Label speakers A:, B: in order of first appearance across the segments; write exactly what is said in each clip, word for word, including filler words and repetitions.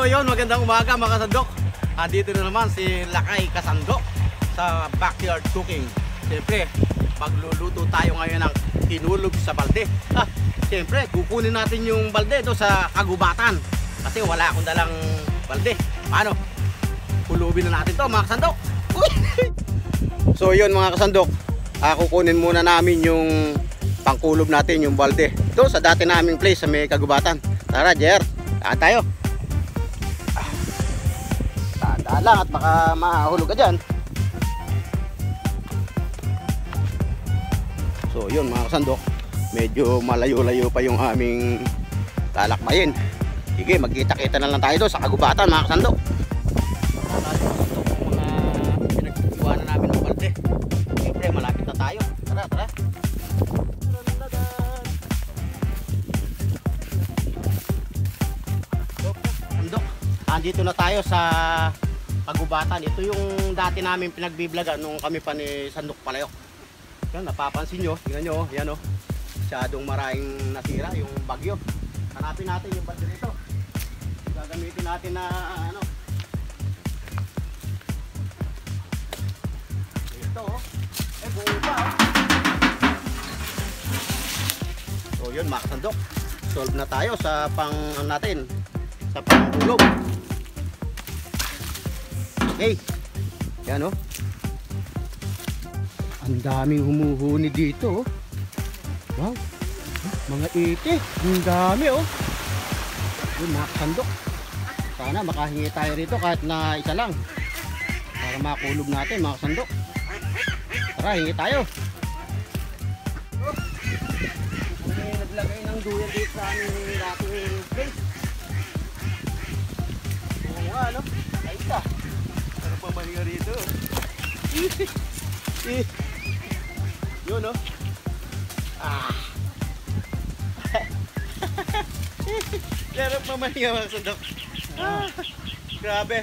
A: So yun, magandang umaga mga kasandok. Andito na naman si Lakay Kasandok sa backyard cooking. Siyempre, magluluto tayo ngayon ng tinulog sa balde. Ah, siyempre, kukunin natin yung balde do sa kagubatan. Kasi wala akong dalang balde. Paano? Kulubin na natin to mga kasandok. So yun mga kasandok, ah, kukunin muna namin yung pangkulob natin, yung balde do sa dati naming place sa may kagubatan. Tara, Jer, saan tayo? Tandaan lang at baka mahulog ka dyan. So yun mga kasandok, medyo malayo-layo pa yung aming lalakbayin. Sige, magkita-kita na lang tayo doon sa kagubatan mga kasandok. Mga pinag-iwanan namin ng balde. Siyempre malapit na tayo. Tara, tara. Kasandok, andito na tayo sa kagubatan. Ito yung dati namin pinagbiblagan nung kami pa ni Sandok Palayok. Yan, napapansin nyo, tingnan nyo, yan o, masyadong maraming nasira yung bagyo. Hanapin natin yung balde nito. Gagamitin natin na ano, ito o, eh buo pa o. So yun mga kasandok, solve na tayo sa pang ano natin, sa pangulog. Okay, yan o. Ang daming humuhuni dito, oh. Wow, mga ite, ang dami oh. Yun mga kasandok, sana makahingi tayo rito kahit na isa lang para makulog natin mga kasandok. Tara, hingi tayo. Oh, may naglagay ng duyan dito sa aming dating place. Oo nga no, ay isa. Ano pa mali rito? Yun no. Ah. Laro pa man yung mga sundok. Ah. Grabe.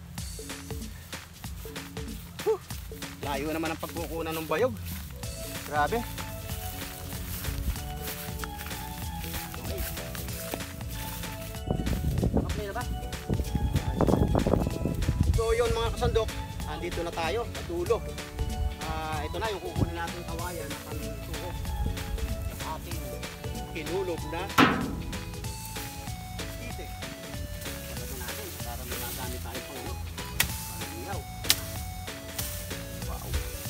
A: Huh. Layo naman ang pagkukunan ng bayog. Grabe. Okay. Okay na ba? So yun mga kasandok, andito na tayo sa dulo. Uh, ito na yung kukunin natin kawayan na kami tuho sa ating hinulog na itik. Ito natin para may nagamit tayo pang ulo. Paniyaw. Wow.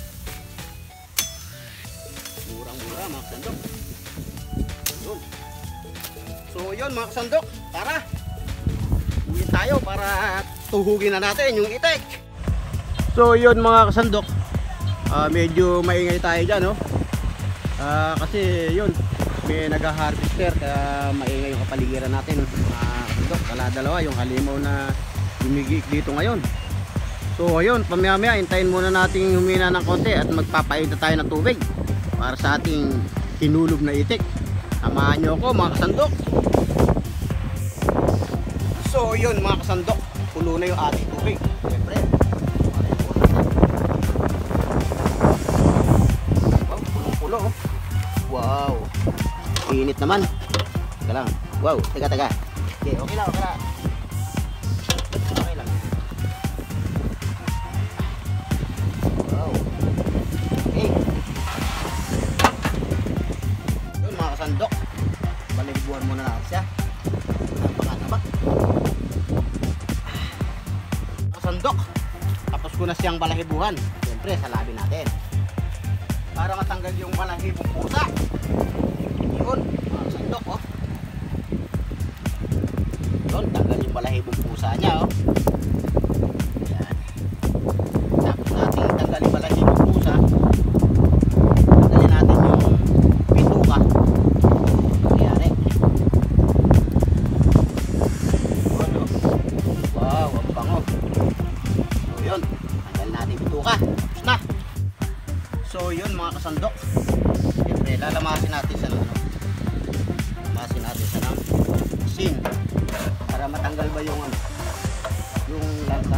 A: Murang-mura mga kasandok. Yun. So yun mga kasandok, tara uwi tayo para tuhugin na natin yung itik. So yun mga kasandok, Uh, medyo maingay tayo dyan no? uh, kasi yun may nag-harvester kaya maingay yung kapaligiran natin. uh, Kala dalawa yung halimaw na lumigik dito ngayon. So ayun, pamaya-maya hintayin muna natin humina ng konti at magpapainta tayo ng tubig para sa ating hinulog na itik. Samahan nyo ako mga kasandok. So yun mga kasandok, pulo na yung ating tubig. Siyempre wow, init naman. Teka lang. Wow, teka teka. Okay, okay lang, okay lang. Okay lang. Wow. Okay. Yun mga kasandok, balibuan muna natin siya. Napakataba. Kasandok, tapos ko na siyang balahibuhan. Siyempre, salabin natin para matanggal yung balahibong pusa. Yun, mga kasandok oh. Yun, tanggal yung balahibong pusa niya oh. Yan. Tapos natin tanggal yung balahibong pusa, tanggalin natin yung bituka. Ayan eh. Yun oh. Wow, ang bango. So yun, tanggal natin yung bituka. Tapos na. So yun mga kasandok, siyempre lalamasin natin sa ano, lamasin natin sa ng asin para matanggal ba yung ano, yung lasa.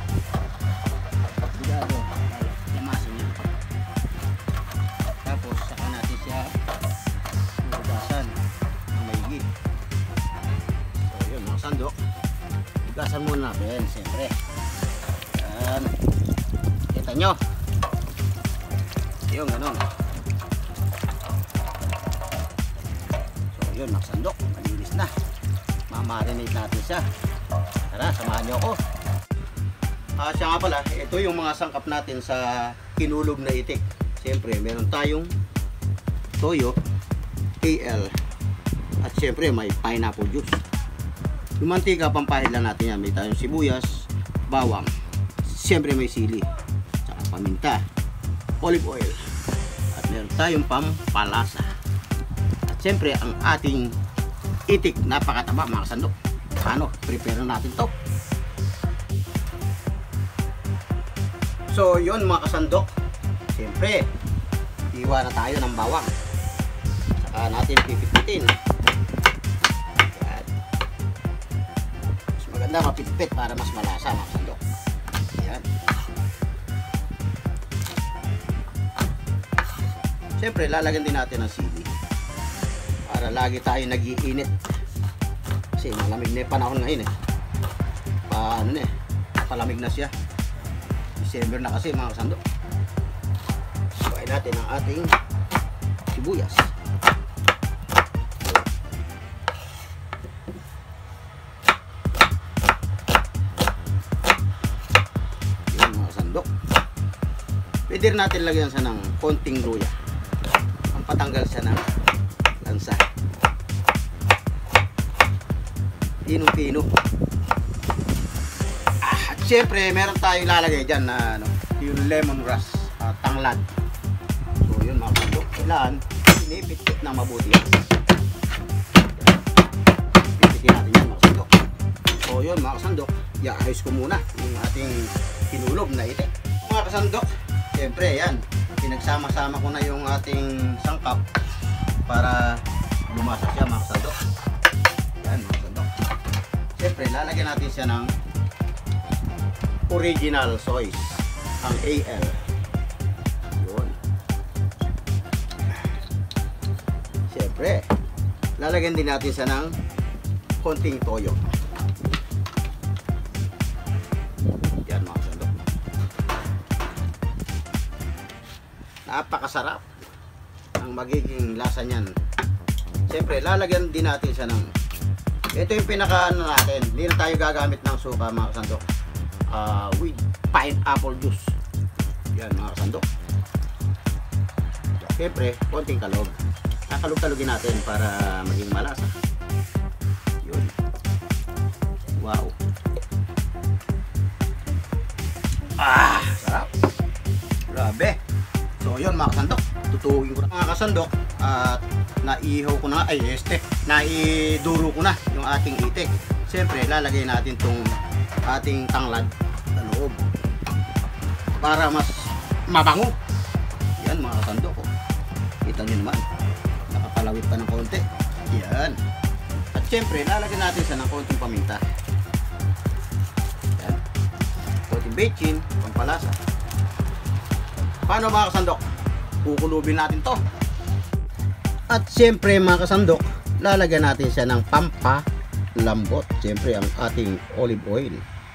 A: Sigado, lamasin niya. Tapos saka natin siya hugasan ng maigi. So yun mga kasandok, Gasan muna natin, siyempre. Yan. Kita nyo. Yung ganun. So yun, maksandok. Malinis na. Mamarinate natin siya. Tara, samahan nyo ako. Ah, siya nga pala, ito yung mga sangkap natin sa kinulog na itik. Siyempre, meron tayong toyo, A L, at siyempre may pineapple juice. Yung mantika, pampahid lang natin yan. May tayong sibuyas, bawang, siyempre may sili, saka paminta, olive oil, at meron tayong pampalasa. At siyempre, ang ating itik, napakataba mga kasandok. Paano? Prepare na natin to. So, yun mga kasandok. Siyempre, iwa na tayo ng bawang. Saka natin pipipitin. Maganda mapipit para mas malasa mga kasandok. Ayan. Siyempre lalagyan din natin ng sili para lagi tayo nag-iinit kasi malamig na yung panahon ngayon eh. Pa, ano na eh, palamig na siya. December na kasi mga kasandok. Bukain natin ang ating sibuyas. Pwede rin natin lagyan siya ng konting luya. Ang patanggal siya ng lansa. Pinong-pino. Ah, at syempre, meron tayong lalagay dyan na ano, yung lemongrass, uh, tanglad. So yun mga kasandok. Kailangan, inipit-pit na mabuti yan. Pipitin natin yan mga kasandok. So yun mga kasandok, i-ayos ko muna yung ating kinulog na itik. Mga kasandok, siyempre yan, pinagsama-sama ko na yung ating sangkap para lumasa siya mga kasandok. Yan mga kasandok. Siyempre lalagyan natin siya ng original soy, ang A L. Yun. Siyempre lalagyan din natin siya ng konting toyo. Yan mga kasandok. Napakasarap ang magiging lasa niyan. Siyempre lalagyan din natin siya ng, ito yung pinaka ano natin, hindi na tayo gagamit ng suka mga kasandok, uh, with pineapple juice. Yan mga kasandok. Siyempre konting kalog, kakalog-kalogin natin para maging malasa. Yun. Wow. Ah, sarap. Grabe. So yun mga kasandok, tutuwin ko na mga kasandok at naihaw ko na, ay este, naiduro ko na yung ating itik. Siyempre lalagay natin tong ating tanglad sa loob para mas mabango. Yan mga kasandok, oh. Kita nyo naman, nakapalawit pa ng konti. Yan. At siyempre lalagyan natin siya ng konting paminta. Yan. Konting bechin, pampalasa. Paano mga kasandok? Kukulubin natin to. At siyempre mga kasandok, lalagyan natin siya ng pampalambot. Siyempre ang ating olive oil.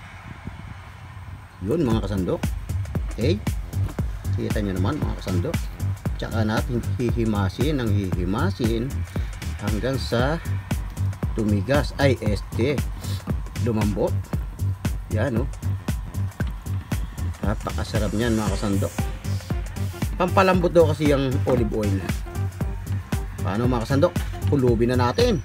A: Yun mga kasandok. Okay? Kita nyo naman mga kasandok. Tsaka natin hihimasin ng hihimasin hanggang sa tumigas. Ay este, lumambot. Yan o. Oh. Napakasarap niyan mga kasandok. Pampalambot daw kasi yung olive oil. Paano mga kasandok? Kulubin na natin.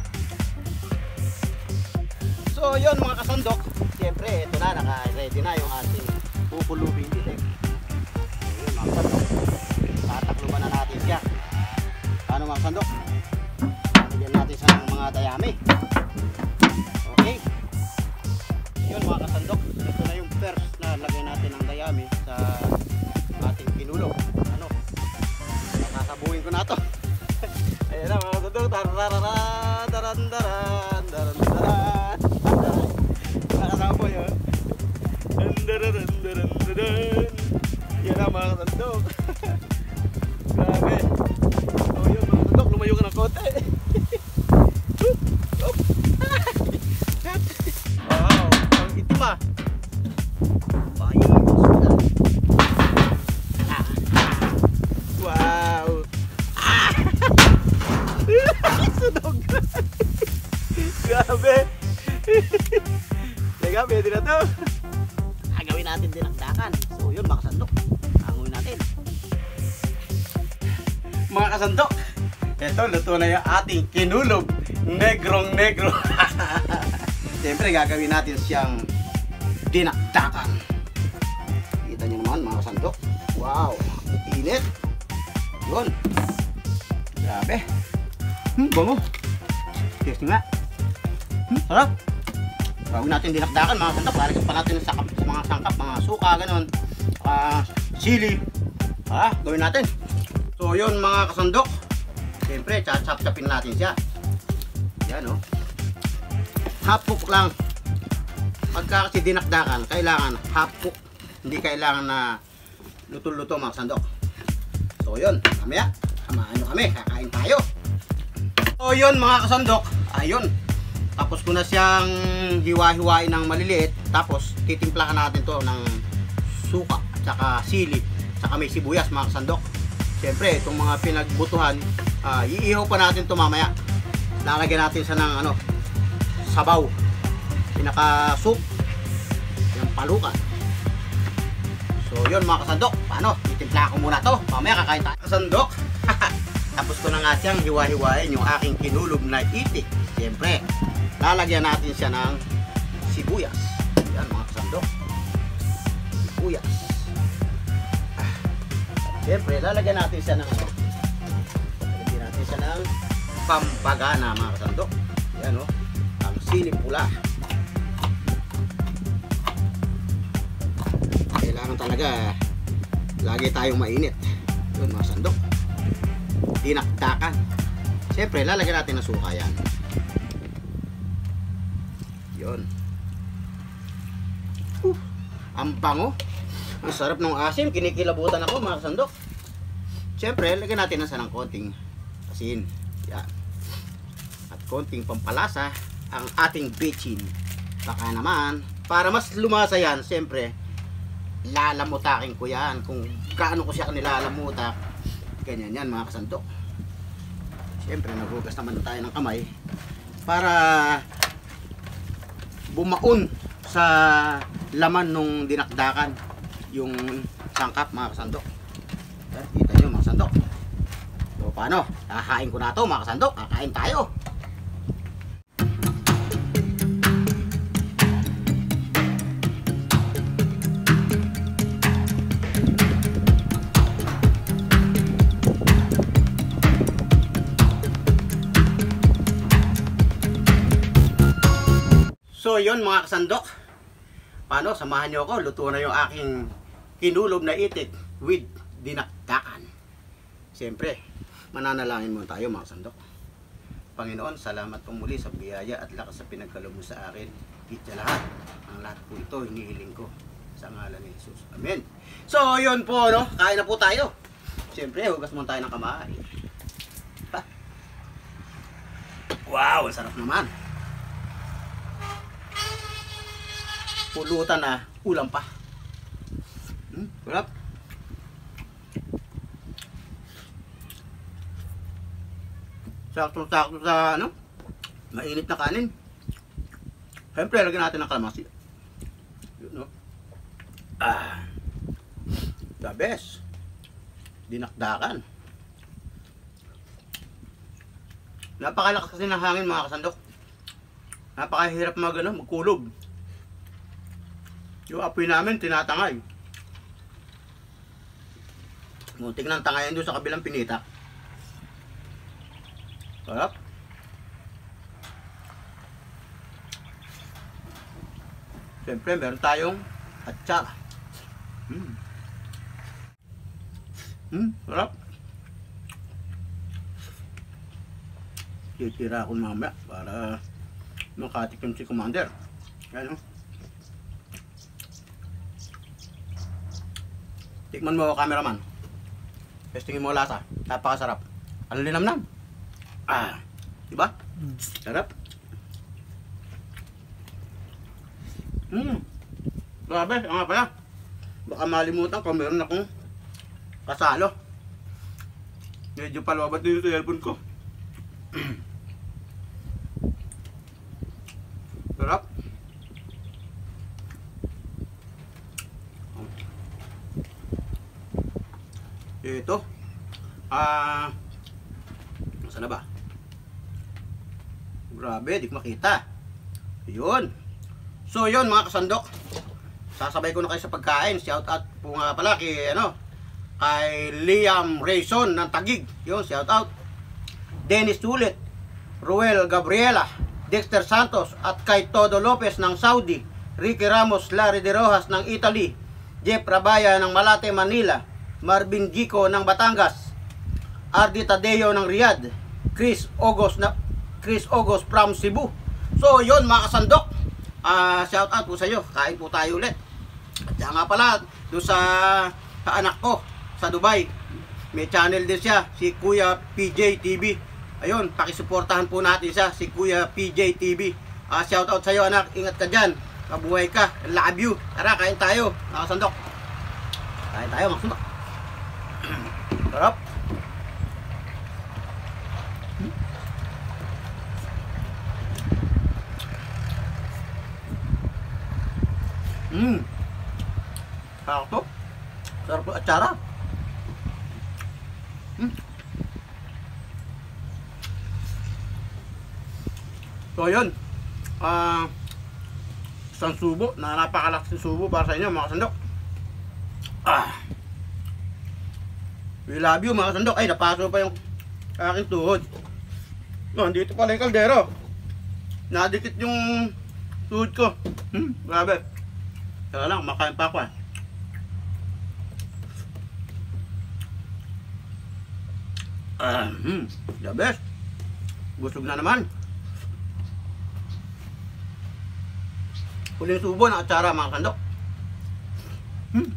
A: So yun mga kasandok, siyempre ito na, naka-ready na yung ating kukulubin itik. Ayun mga kasandok, tatakluban na natin siya. Paano mga kasandok? Lagyan natin siya ng mga dayami. Okay. Yun mga kasandok, ito na yung first na lagay natin ng dayami sa ating kinulog. Ano? Nakasabuhin ko na to. Ayan na mga kasandok. Tararararan, darandaran, darandaran. Nakasaboy ha. Darandaran, darandaran. Yan na mga kasandok. Grabe. So yun mga kasandok, lumayo ka ng konti. Wow. Grabe. Teka, pwede na to. Gagawin natin dinakdakan. So yun mga kasandok, hanguin natin. Mga kasandok, ito luto na yung ating kinulog negrong negro. Siyempre gagawin natin siyang dinakdakan. Kita nyo naman mga kasandok. Wow, init. Yun. Grabe. Hmm, bango. Yes nga. Hmm, sarap. Gawin natin dinakdakan mga kasandok. Lalagyan pa natin sa, sa mga sangkap, mga suka, ganun. Uh, sili. Ah, gawin natin. So yun mga kasandok. Siyempre, chachap-chapin natin siya. Yan o. Oh. Half cook lang. Pagka kasi dinakdakan, kailangan half cook. Hindi kailangan na luto-luto mga kasandok. So yun, mamaya, samahan nyo kami, kakain tayo. So yun mga kasandok, ayun. Tapos ko na siyang hiwa-hiwain ng maliliit. Tapos titimplahan natin to ng suka, tsaka sili, tsaka may sibuyas mga kasandok. Siyempre, itong mga pinagbutuhan, uh, iihaw pa natin to mamaya. Lalagyan natin siya ng ano, sabaw, pinaka-soup, yung palukan. So yun mga kasandok, paano? Titimplahan ko muna to, mamaya kakain tayo. Kasandok, tapos ko na nga siyang hiwa-hiwain yung aking kinulog na itik. Siyempre, lalagyan natin siya ng sibuyas. Yan mga kasandok, sibuyas. Siyempre, lalagyan natin siya ng ano, lalagyan natin siya ng pampagana mga kasandok. Yan o, ang sili pula. Kailangan talaga lagi tayong mainit. Yun mga kasandok, dinakdakan. Siyempre, lalagyan natin ng suka yan. Yun. Uh, ang bango. Ang sarap ng asim, kinikilabutan ako mga kasandok. Siyempre, lagyan natin na sa ng konting asin. Yan. At konting pampalasa ang ating bitchin. Baka naman, para mas lumasa yan, siyempre, lalamutakin ko yan. Kung gaano ko siya nilalamutak. Ganyan yan mga kasandok. Siyempre, naghugas naman tayo ng kamay para bumaon sa laman nung dinakdakan yung sangkap mga kasandok. Eh, kita nyo mga kasandok. So paano? Kakain ko na to mga kasandok. Kakain tayo. So yun mga kasandok. Paano? Samahan nyo ako. Luto na yung aking kinulog na itik with dinakdakan. Siyempre, mananalangin muna tayo mga kasandok. Panginoon, salamat po muli sa biyaya at lakas sa pinagkaloob mo sa akin. Higit sa lahat, ang lahat po ito hinihiling ko sa ngalan ni Jesus. Amen. So yun po, no? Kain na po tayo. Siyempre, hugas muna tayo ng kamay. Ha? Wow, sarap naman. Pulutan na, ulam pa. Hmm, sarap. Sakto-sakto sa ano, mainit na kanin. Siyempre, lagyan natin ng kalamansi. Yun, no? Ah, the best. Dinakdakan. Napakalakas kasi ng hangin mga kasandok. Napakahirap mag, ano, magkulob. Yung apoy namin, tinatangay. Muntik ng tangayan doon sa kabilang pinita. Sarap. Siyempre, meron tayong atsara. Hmm. Hmm, sarap. Titira ako mamaya para makatikim si Commander. Yan o. Tikman mo, cameraman. Testingin mo lasa. Napakasarap. Ano linamnam? Ah, diba? Sarap. Hmm. Grabe, nga pala. Baka malimutan ko, meron akong kasalo. Medyo palawabat din sa cellphone ko. Ito. Ah, saan na ba? Grabe, di ko makita. Yun. So yun mga kasandok. Sasabay ko na kayo sa pagkain. Shout out po nga pala kay ano, kay Liam Rayson ng Taguig. Yun, shout out. Dennis Tulit, Ruel Gabriela, Dexter Santos at kay Todo Lopez ng Saudi, Ricky Ramos, Larry De Rojas ng Italy, Jeff Rabaya ng Malate, Manila, Marvin Gico ng Batangas, Ardi Tadeo ng Riyadh, Chris Ogos na Chris Ogos from Cebu. So yon mga kasandok, uh, shout out po sa iyo. Kain po tayo ulit. At saka nga pala doon sa, sa anak ko sa Dubai, may channel din siya, si Kuya P J T V. Ayun, pakisuportahan po natin siya, si Kuya P J T V. uh, Shout out sa iyo anak, ingat ka dyan, mabuhay ka, love you. Tara, kain tayo mga kasandok. Kain tayo mga kasandok. Sarap. Hmm. Sarap to. Sarap po atsara. Hmm. So yun. Ah, uh, isang subo na napakalaking subo para sa inyo mga kasandok. Ah. We love you mga kasandok. Ay, napaso pa yung aking tuhod. No, dito pala yung kaldero. Nadikit yung tuhod ko. Hmm, grabe. Kaya lang, makain pa ako eh. Ah, hmm, the best. Busog na naman. Huling subo ng atsara mga kasandok. Hmm.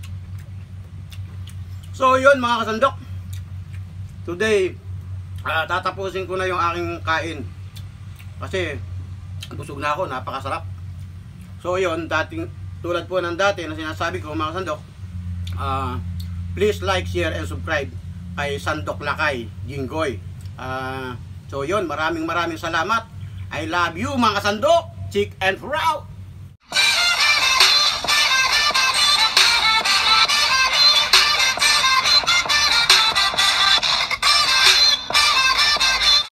A: So yun mga kasandok. Today, uh, tatapusin ko na yung aking kain. Kasi busog na ako, napakasarap. So yun, dating tulad po ng dati na sinasabi ko mga kasandok, uh, please like, share, and subscribe kay Sandok Lakay Jinggoy. Uh, so yun, maraming maraming salamat. I love you mga kasandok. Chick and proud.